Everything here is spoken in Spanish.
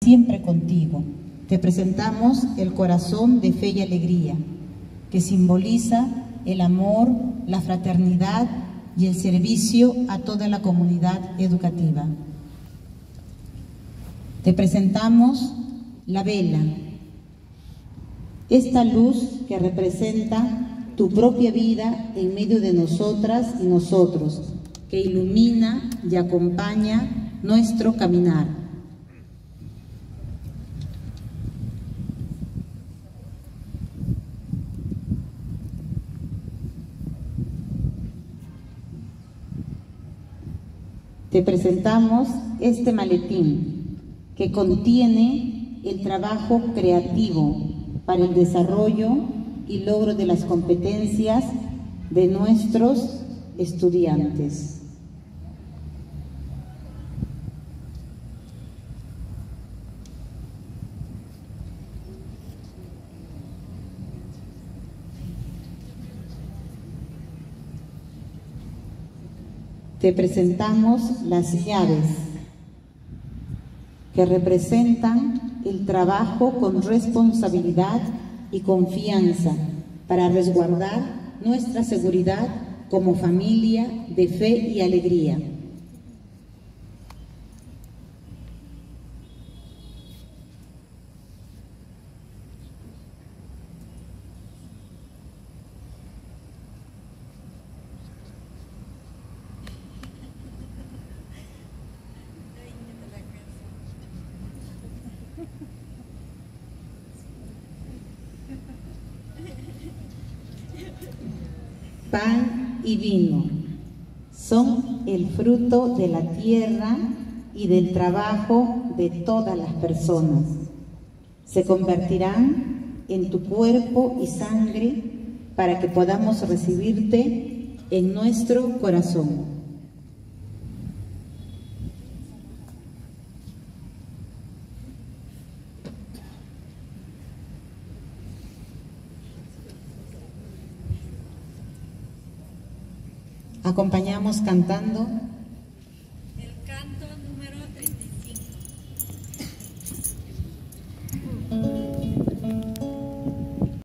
siempre contigo. Te presentamos el corazón de fe y alegría, que simboliza el amor, la fraternidad y el servicio a toda la comunidad educativa. Te presentamos la vela, esta luz que representa tu propia vida en medio de nosotras y nosotros, que ilumina y acompaña nuestro caminar. Te presentamos este maletín que contiene el trabajo creativo para el desarrollo y logro de las competencias de nuestros estudiantes. Te presentamos las llaves que representan el trabajo con responsabilidad y confianza para resguardar nuestra seguridad como familia de fe y alegría. Pan y vino son el fruto de la tierra y del trabajo de todas las personas. Se convertirán en tu cuerpo y sangre para que podamos recibirte en nuestro corazón. Acompañamos cantando